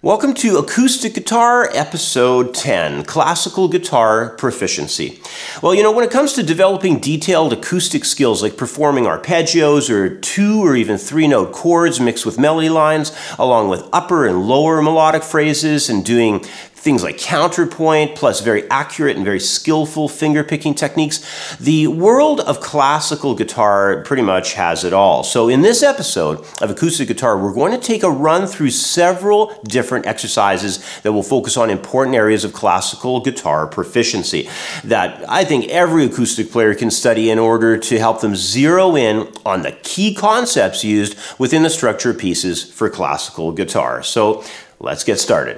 Welcome to Acoustic Guitar, Episode 10, Classical Guitar Proficiency. Well, when it comes to developing detailed acoustic skills like performing arpeggios or 2 or even 3-note chords mixed with melody lines, along with upper and lower melodic phrases, and doing things like counterpoint, plus very accurate and very skillful finger-picking techniques, the world of classical guitar pretty much has it all. So in this episode of Acoustic Guitar, we're going to take a run through several different exercises that will focus on important areas of classical guitar proficiency that I think every acoustic player can study in order to help them zero in on the key concepts used within the structure pieces for classical guitar. So let's get started.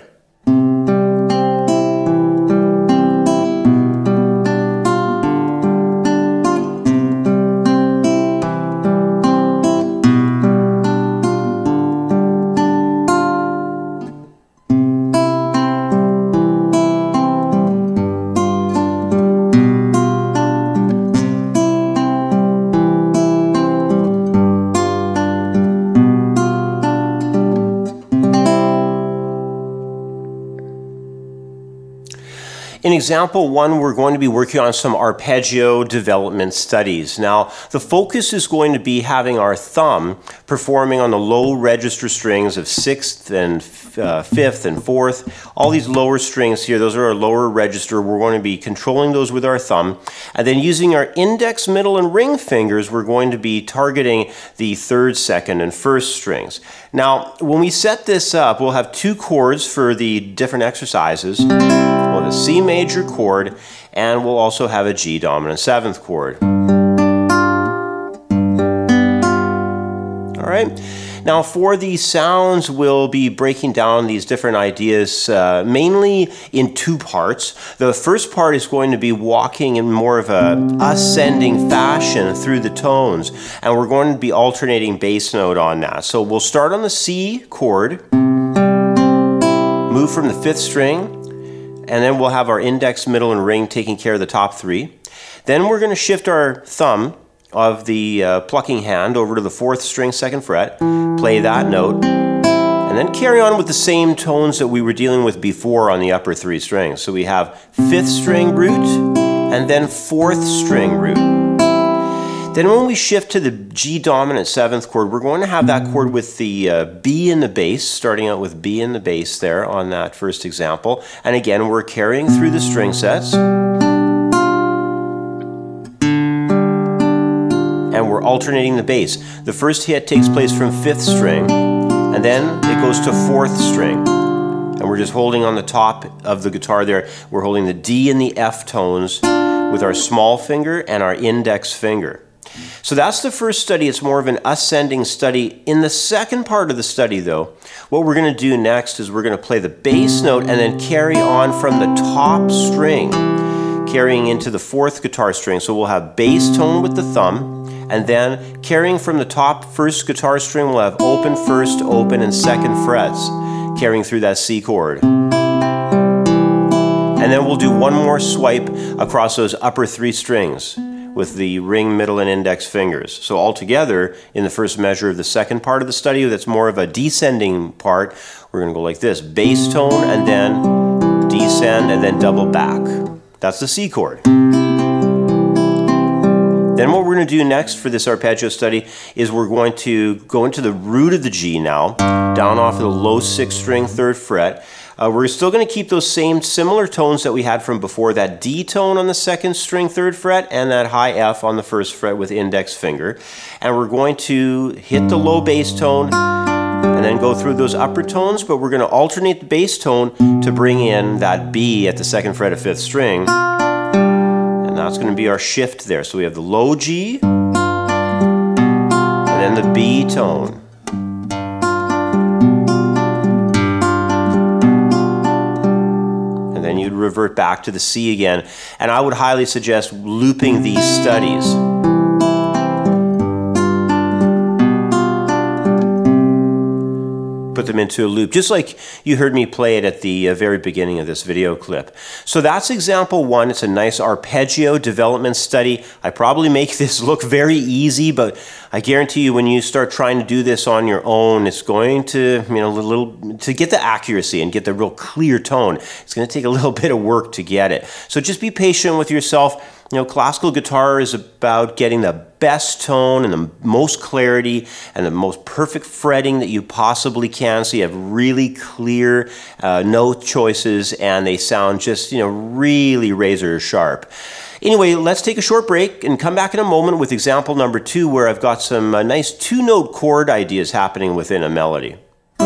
In example 1, we're going to be working on some arpeggio development studies. Now, the focus is going to be having our thumb performing on the low register strings of 6th and 5th and 4th. All these lower strings here, those are our lower register. We're going to be controlling those with our thumb. And then using our index, middle, and ring fingers, we're going to be targeting the 3rd, 2nd, and 1st strings. Now, when we set this up, we'll have 2 chords for the different exercises. We'll have a C major chord, and we'll also have a G dominant 7th chord. All right. Now for the sounds, we'll be breaking down these different ideas mainly in 2 parts. The first part is going to be walking in more of a ascending fashion through the tones, and we're going to be alternating bass note on that. So we'll start on the C chord, move from the 5th string, and then we'll have our index, middle, and ring taking care of the top 3. Then we're going to shift our thumb of the plucking hand over to the 4th string, 2nd fret, play that note, and then carry on with the same tones that we were dealing with before on the upper 3 strings. So we have 5th string root, and then 4th string root. Then when we shift to the G dominant 7th chord, we're going to have that chord with the B in the bass, starting out with B in the bass there on that first example. And again, we're carrying through the string sets. And we're alternating the bass. The first hit takes place from 5th string, and then it goes to 4th string. And we're just holding on the top of the guitar there. We're holding the D and the F tones with our small finger and our index finger. So that's the first study. It's more of an ascending study. In the second part of the study, though, what we're going to do next is we're going to play the bass note and then carry on from the top string, carrying into the 4th guitar string. So we'll have bass tone with the thumb, and then carrying from the top 1st guitar string, we'll have open 1st, open, and 2nd frets, carrying through that C chord. And then we'll do one more swipe across those upper 3 strings with the ring, middle, and index fingers. So altogether, in the first measure of the second part of the study, that's more of a descending part, we're going to go like this: bass tone, and then descend, and then double back. That's the C chord. Then what we're going to do next for this arpeggio study is we're going to go into the root of the G now, down off of the low 6th string, 3rd fret. We're still going to keep those same similar tones that we had from before, that D tone on the 2nd string, 3rd fret, and that high F on the 1st fret with index finger. And we're going to hit the low bass tone and then go through those upper tones, but we're going to alternate the bass tone to bring in that B at the 2nd fret of 5th string. And that's going to be our shift there. So we have the low G, and then the B tone. And then you'd revert back to the C again. And I would highly suggest looping these studies. But put them into a loop, just like you heard me play it at the very beginning of this video clip. So that's example 1. It's a nice arpeggio development study. I probably make this look very easy, but I guarantee you when you start trying to do this on your own, it's going to, to get the accuracy and get the real clear tone, it's going to take a little bit of work to get it. So just be patient with yourself. Classical guitar is about getting the best tone and the most clarity and the most perfect fretting that you possibly can, so you have really clear note choices and they sound just, really razor sharp. Anyway, let's take a short break and come back in a moment with example number 2, where I've got some nice 2-note chord ideas happening within a melody.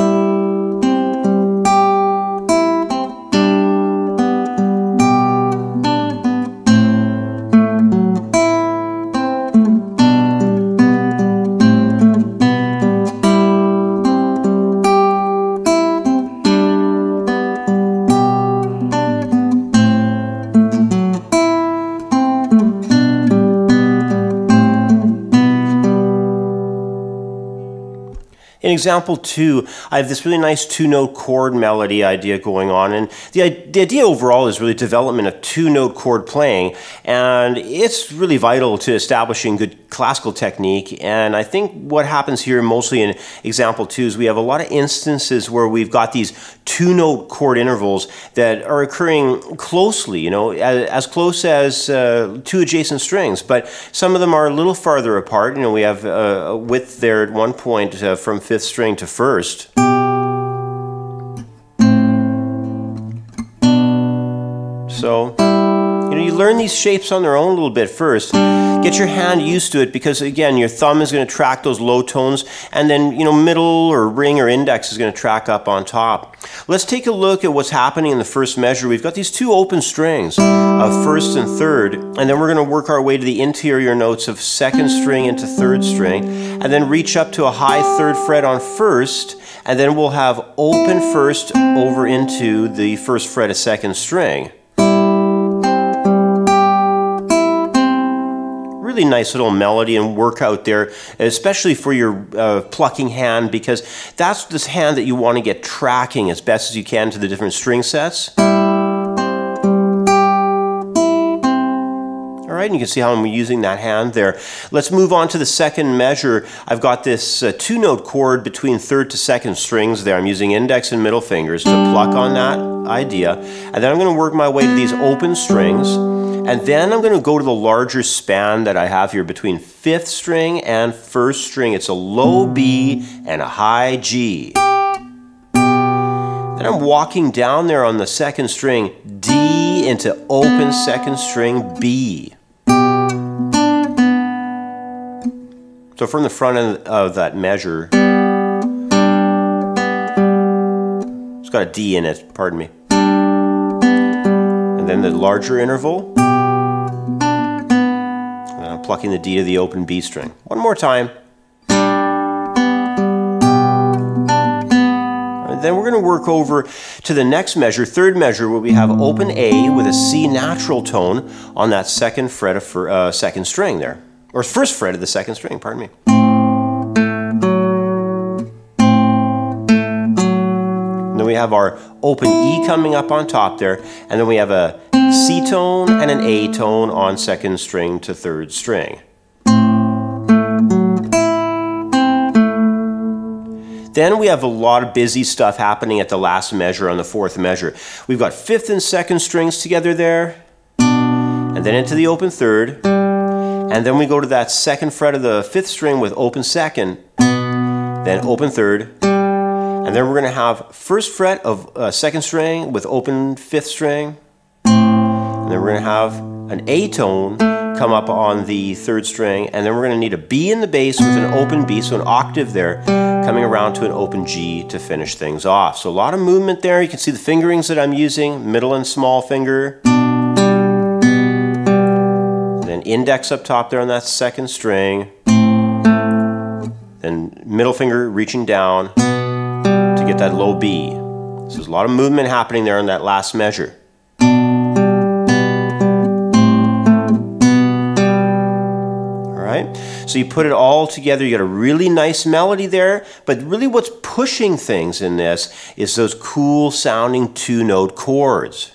In example 2, I have this really nice 2-note chord melody idea going on, and the idea overall is really development of 2-note chord playing, and it's really vital to establishing good classical technique. And I think what happens here mostly in example 2 is we have a lot of instances where we've got these 2-note chord intervals that are occurring closely, as close as 2 adjacent strings, but some of them are a little farther apart. We have a width there at one point from 5th string to 1st. So, you learn these shapes on their own a little bit first. Get your hand used to it, because again, your thumb is going to track those low tones, and then middle or ring or index is going to track up on top. Let's take a look at what's happening in the first measure. We've got these 2 open strings of 1st and 3rd, and then we're going to work our way to the interior notes of 2nd string into 3rd string, and then reach up to a high 3rd fret on 1st, and then we'll have open 1st over into the 1st fret of 2nd string. Really nice little melody and work out there, especially for your plucking hand, because that's this hand that you want to get tracking as best as you can to the different string sets. Alright, and you can see how I'm using that hand there. Let's move on to the second measure. I've got this 2-note chord between 3rd to 2nd strings there. I'm using index and middle fingers to pluck on that idea, and then I'm going to work my way to these open strings. And then I'm going to go to the larger span that I have here between 5th string and 1st string. It's a low B and a high G. Then I'm walking down there on the 2nd string, D into open 2nd string, B. So from the front end of that measure, it's got a D in it, pardon me. And then the larger interval. Plucking the D to the open B string. One more time. And then we're going to work over to the next measure, 3rd measure, where we have open A with a C natural tone on that 2nd fret of 2nd string there. Or 1st fret of the 2nd string, pardon me. And then we have our open E coming up on top there, and then we have a C tone and an A tone on 2nd string to 3rd string. Then we have a lot of busy stuff happening at the last measure on the 4th measure. We've got 5th and 2nd strings together there, and then into the open 3rd, and then we go to that 2nd fret of the 5th string with open 2nd, then open 3rd, and then we're going to have 1st fret of 2nd string with open 5th string. And then we're going to have an A tone come up on the 3rd string, and then we're going to need a B in the bass with an open B, so an octave there, coming around to an open G to finish things off. So a lot of movement there. You can see the fingerings that I'm using, middle and small finger. And then index up top there on that 2nd string. Then middle finger reaching down to get that low B. So there's a lot of movement happening there on that last measure. So you put it all together, you get a really nice melody there, but really what's pushing things in this is those cool sounding two-note chords.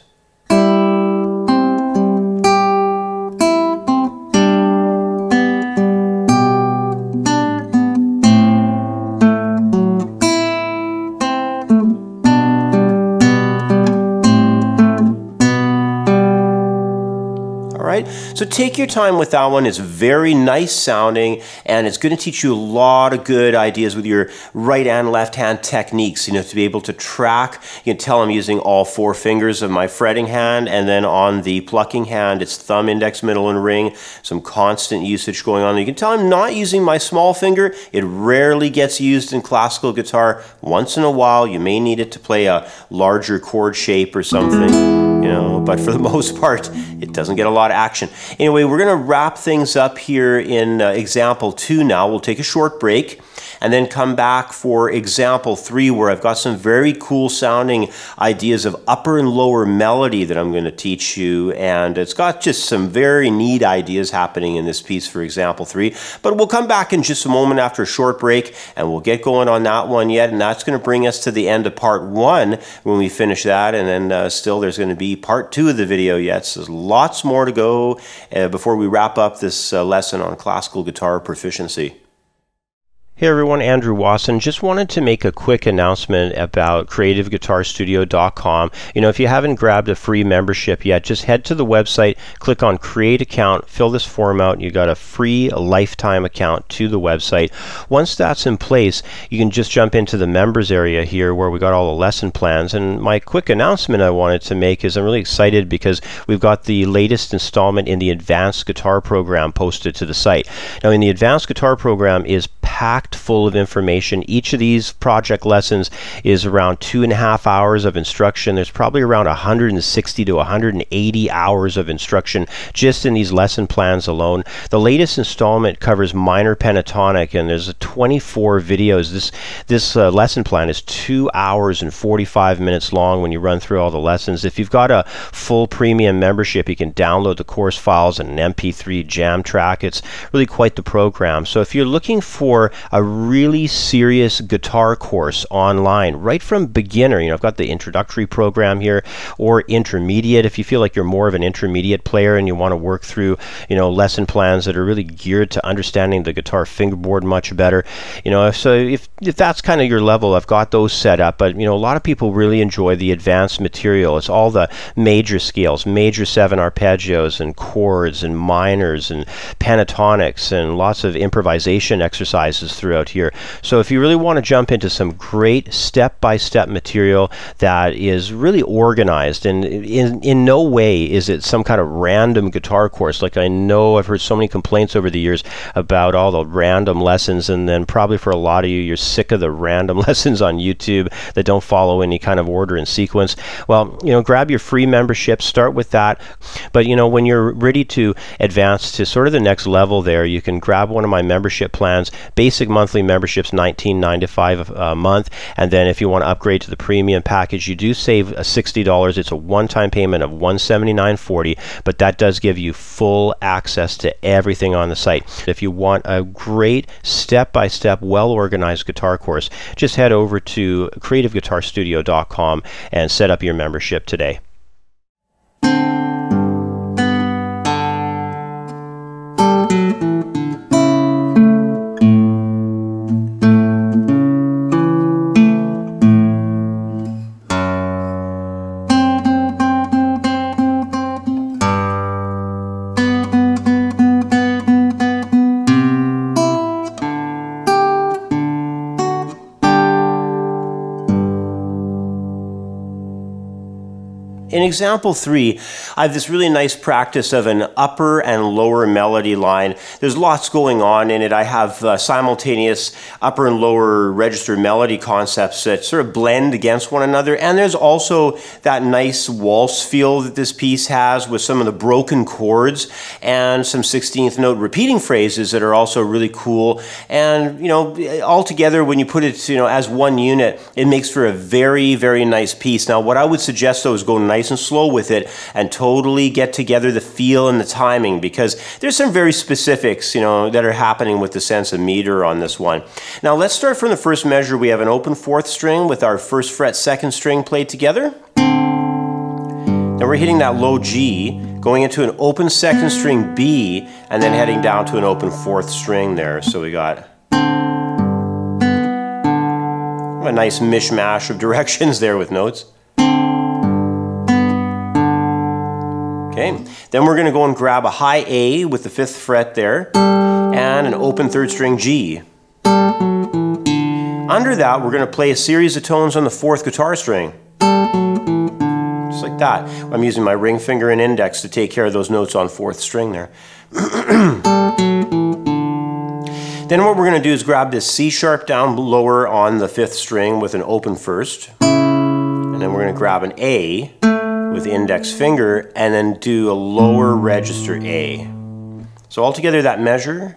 So take your time with that one. It's very nice sounding, and it's going to teach you a lot of good ideas with your right and left hand techniques, you know, to be able to track. You can tell I'm using all 4 fingers of my fretting hand, and then on the plucking hand, it's thumb, index, middle, and ring. Some constant usage going on. You can tell I'm not using my small finger. It rarely gets used in classical guitar. Once in a while, you may need it to play a larger chord shape or something. You know, but for the most part, it doesn't get a lot of action. Anyway, we're going to wrap things up here in example 2 now. We'll take a short break and then come back for example 3, where I've got some very cool sounding ideas of upper and lower melody that I'm going to teach you, and it's got just some very neat ideas happening in this piece for example 3. But we'll come back in just a moment after a short break, and we'll get going on that one yet, and that's going to bring us to the end of part 1 when we finish that, and then still there's going to be part 2 of the video yet, so there's lots more to go before we wrap up this lesson on classical guitar proficiency. Hey everyone, Andrew Wasson. Just wanted to make a quick announcement about CreativeGuitarStudio.com. You know, if you haven't grabbed a free membership yet, just head to the website, click on Create Account, fill this form out, and you got a free lifetime account to the website. Once that's in place, you can just jump into the members area here where we got all the lesson plans. And my quick announcement I wanted to make is I'm really excited because we've got the latest installment in the Advanced Guitar program posted to the site. Now, in the Advanced Guitar program is packed full of information. Each of these project lessons is around 2.5 hours of instruction. There's probably around 160 to 180 hours of instruction just in these lesson plans alone. The latest installment covers minor pentatonic, and there's 24 videos. This lesson plan is 2 hours and 45 minutes long when you run through all the lessons. If you've got a full premium membership, you can download the course files and an MP3 jam track. It's really quite the program. So if you're looking for a really serious guitar course online, right from beginner, you know, I've got the introductory program here, or intermediate, if you feel like you're more of an intermediate player and you want to work through, you know, lesson plans that are really geared to understanding the guitar fingerboard much better. You know, so if that's kind of your level, I've got those set up. But, you know, a lot of people really enjoy the advanced material. It's all the major scales, major 7 arpeggios and chords and minors and pentatonics and lots of improvisation exercises throughout here. So if you really want to jump into some great step-by-step material that is really organized, and in no way is it some kind of random guitar course. Like, I know I've heard so many complaints over the years about all the random lessons, and then probably for a lot of you, you're sick of the random lessons on YouTube that don't follow any kind of order and sequence. Well, you know, grab your free membership, start with that. But, you know, when you're ready to advance to sort of the next level there, you can grab one of my membership plans. Basic monthly membership's $19.95 a month, and then if you want to upgrade to the premium package, you do save $60. It's a one-time payment of $179.40, but that does give you full access to everything on the site. If you want a great step-by-step, well-organized guitar course, just head over to CreativeGuitarStudio.com and set up your membership today. In example 3, I have this really nice practice of an upper and lower melody line. There's lots going on in it. I have simultaneous upper and lower register melody concepts that sort of blend against one another. And there's also that nice waltz feel that this piece has with some of the broken chords and some 16th note repeating phrases that are also really cool. And, you know, all together, when you put it, you know, as one unit, it makes for a very, very nice piece. Now, what I would suggest, though, is go nice nice and slow with it and totally get together the feel and the timing, because there's some very specifics, you know, that are happening with the sense of meter on this one. Now let's start from the first measure. We have an open 4th string with our 1st fret 2nd string played together. Then we're hitting that low G, going into an open 2nd string B, and then heading down to an open 4th string there. So we got a nice mishmash of directions there with notes. Okay, then we're going to go and grab a high A with the 5th fret there, and an open 3rd string G. Under that, we're going to play a series of tones on the 4th guitar string. Just like that. I'm using my ring finger and index to take care of those notes on 4th string there. Then what we're going to do is grab this C sharp down lower on the 5th string with an open 1st. And then we're going to grab an A with the index finger and then do a lower register A. So altogether that measure.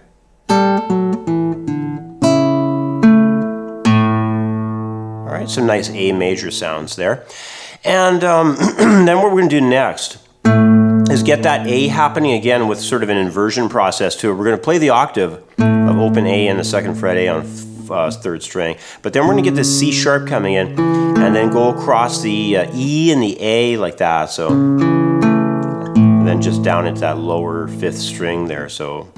Alright, some nice A major sounds there. And then what we're going to do next is get that A happening again with sort of an inversion process to it. We're going to play the octave of open A and the 2nd fret A on 3rd string. But then we're going to get this C sharp coming in and then go across the E and the A like that. So, and then just down into that lower 5th string there. So,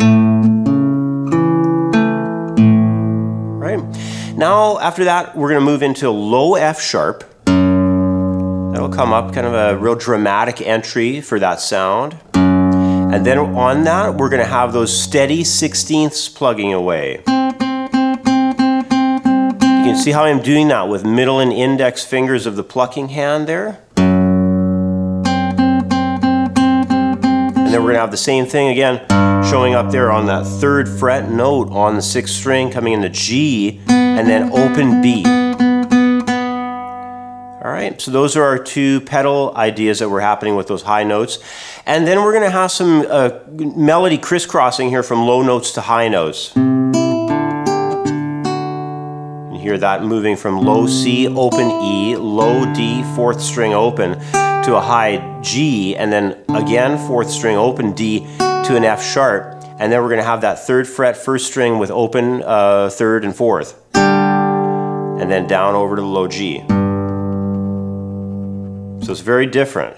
right. Now after that, we're going to move into a low F sharp. That'll come up, kind of a real dramatic entry for that sound. And then on that, we're going to have those steady 16ths plugging away. You can see how I'm doing that with middle and index fingers of the plucking hand there. And then we're going to have the same thing again showing up there on that 3rd fret note on the 6th string, coming into G, and then open B. Alright, so those are our 2 pedal ideas that were happening with those high notes. And then we're going to have some melody crisscrossing here from low notes to high notes. You hear that moving from low C, open E, low D, 4th string open, to a high G, and then again 4th string open D to an F sharp. And then we're going to have that 3rd fret 1st string with open 3rd and 4th. And then down over to the low G. So it's very different.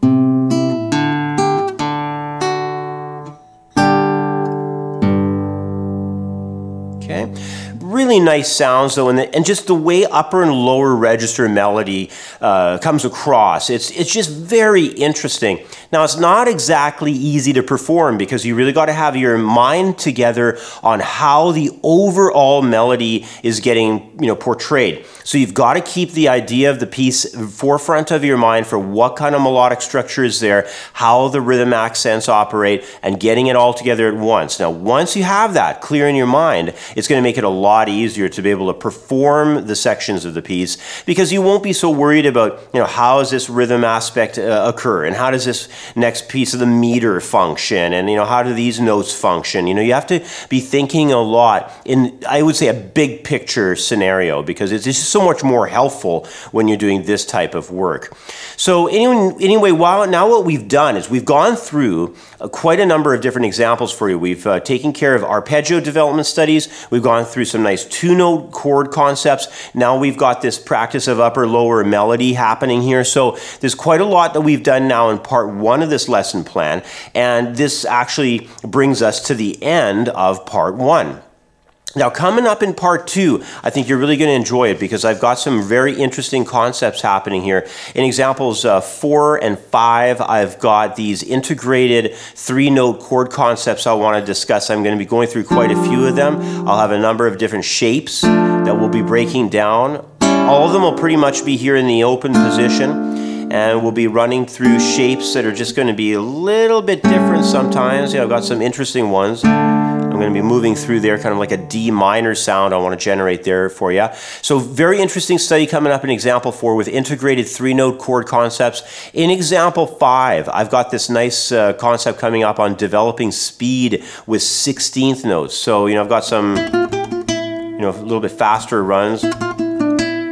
Okay, really nice sounds though, and just the way upper and lower register melody comes across. It's just very interesting. Now it's not exactly easy to perform because you really got to have your mind together on how the overall melody is getting, you know, portrayed. So you've got to keep the idea of the piece forefront of your mind for what kind of melodic structure is there, how the rhythm accents operate, and getting it all together at once. Now once you have that clear in your mind, it's going to make it a lot easier to be able to perform the sections of the piece, because you won't be so worried about, you know, how does this rhythm aspect occur, and how does this next piece of the meter function, and, you know, how do these notes function. You know, you have to be thinking a lot in, I would say, a big picture scenario, because it's just so much more helpful when you're doing this type of work. So anyway, now what we've done is we've gone through quite a number of different examples for you. We've taken care of arpeggio development studies. We've gone through some nice 2-note chord concepts. Now we've got this practice of upper-lower melody happening here. So there's quite a lot that we've done now in part 1 of this lesson plan, and this actually brings us to the end of part 1. Now coming up in part 2, I think you're really going to enjoy it, because I've got some very interesting concepts happening here. In examples 4 and 5, I've got these integrated 3-note chord concepts I want to discuss. I'm going to be going through quite a few of them. I'll have a number of different shapes that we'll be breaking down. All of them will pretty much be here in the open position, and we'll be running through shapes that are just going to be a little bit different sometimes. You know, I've got some interesting ones. I'm going to be moving through there, kind of like a D minor sound I want to generate there for you. So very interesting study coming up in example 4 with integrated 3-note chord concepts. In example 5, I've got this nice concept coming up on developing speed with 16th notes. So, you know, I've got some, you know, a little bit faster runs. You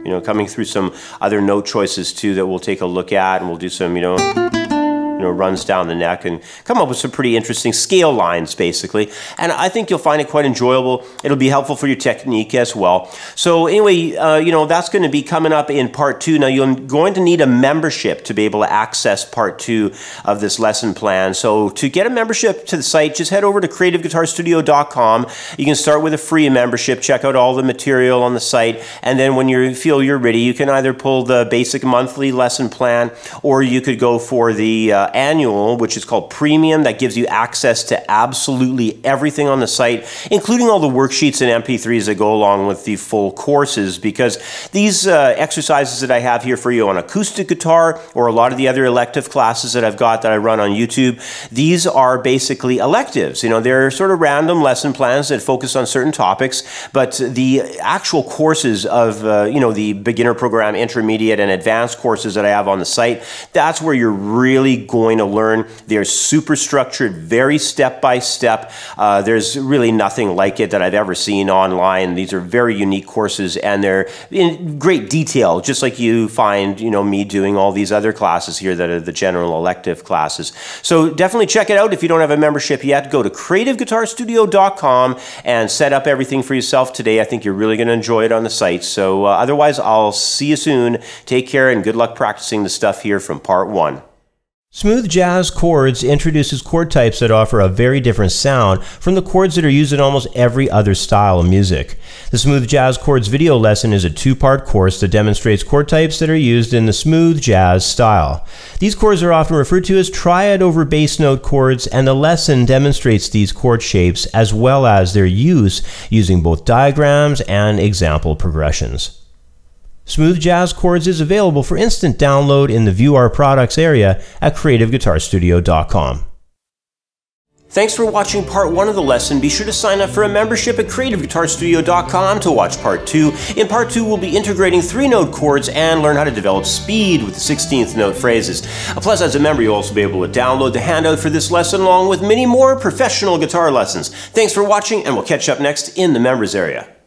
coming through some other note choices too that we'll take a look at, and we'll do some, runs down the neck and come up with some pretty interesting scale lines, basically. And I think you'll find it quite enjoyable. It'll be helpful for your technique as well. So anyway, that's going to be coming up in part 2. Now, you're going to need a membership to be able to access part 2 of this lesson plan. So to get a membership to the site, just head over to creativeguitarstudio.com. You can start with a free membership, check out all the material on the site, and then when you feel you're ready, you can either pull the basic monthly lesson plan, or you could go for the annual, which is called premium. That gives you access to absolutely everything on the site, including all the worksheets and MP3s that go along with the full courses, because these exercises that I have here for you on acoustic guitar, or a lot of the other elective classes that I've got that I run on YouTube, these are basically electives. They're sort of random lesson plans that focus on certain topics, but the actual courses of the beginner program, intermediate, and advanced courses that I have on the site, that's where you're really going to learn. They're super structured, very step by step. There's really nothing like it that I've ever seen online. These are very unique courses, and they're in great detail, just like you find me doing all these other classes here that are the general elective classes. So definitely check it out. If you don't have a membership yet, go to creativeguitarstudio.com and set up everything for yourself today. I think you're really going to enjoy it on the site. So otherwise, I'll see you soon. Take care and good luck practicing the stuff here from part 1. Smooth Jazz Chords introduces chord types that offer a very different sound from the chords that are used in almost every other style of music. The Smooth Jazz Chords video lesson is a 2-part course that demonstrates chord types that are used in the smooth jazz style. These chords are often referred to as triad over bass note chords, and the lesson demonstrates these chord shapes as well as their use using both diagrams and example progressions. Smooth Jazz Chords is available for instant download in the View Our Products area at creativeguitarstudio.com. Thanks for watching part 1 of the lesson. Be sure to sign up for a membership at creativeguitarstudio.com to watch part 2. In part 2, we'll be integrating 3-note chords and learn how to develop speed with the 16th note phrases. Plus, as a member, you'll also be able to download the handout for this lesson along with many more professional guitar lessons. Thanks for watching, and we'll catch up next in the members area.